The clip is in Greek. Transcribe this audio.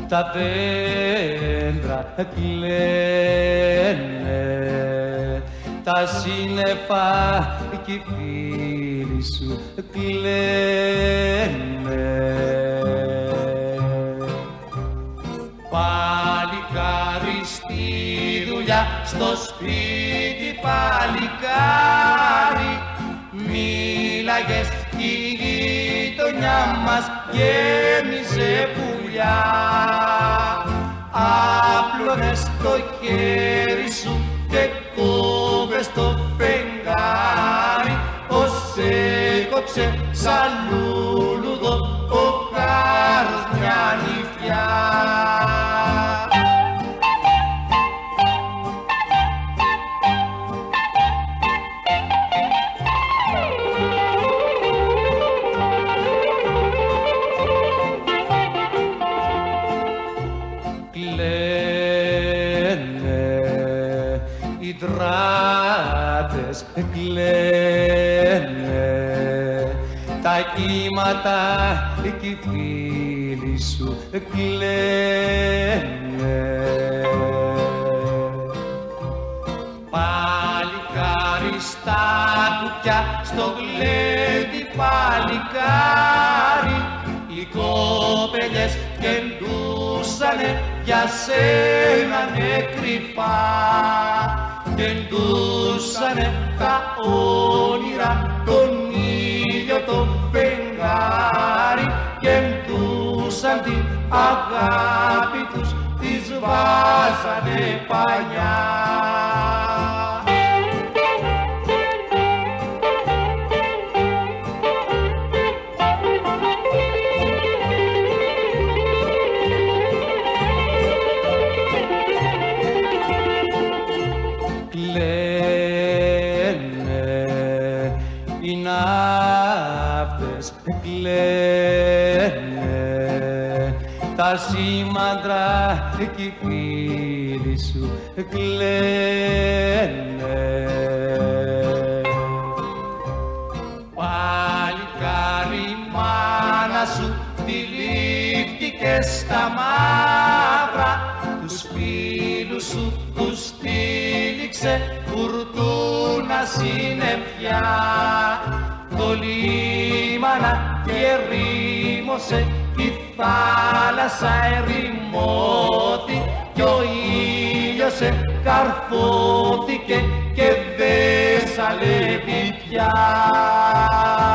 τα δέντρα κλαίνε, τα σύννεφα κι οι φίλοι σου κλαίνε. Παλικάρι στη δουλειά, στο σπίτι παλικάρι, μίλαγες κι η γειτονιά μας γέμιζε πουλιά. Άπλωνες το χέρι σου και κόβες το φεγγάρι, ως έκοψε σαν λούλουδο ο χάρος μια νυχτιά. Οι δράτες κλαίνε, τα κύματα κι οι φίλοι σου κλαίνε. Παλικάρι στα κουπιά, στο γλέντι παλικάρι, οι κοπελιές κεντούσανε για σένα κρυφά, κεντούσανε τα όνειρα, τον ήλιο το φεγγάρι, κεντούσαν την αγάπη τους, τις βάζανε πανιά. Οι ναύτες κλαίνε, τα σήμαντρα κι οι φίλοι σου κλαίνε. Παλικάρι μάνα σου τυλίχτηκε στα μαύρα, τους φίλους σου τους τύλιξε φουρτούνα συννεφιά. Το λίμανα και ερήμωσε κι η θάλασσα ερημώθη, κι ο ήλιος καρφώθηκε και δε σαλεύει πια.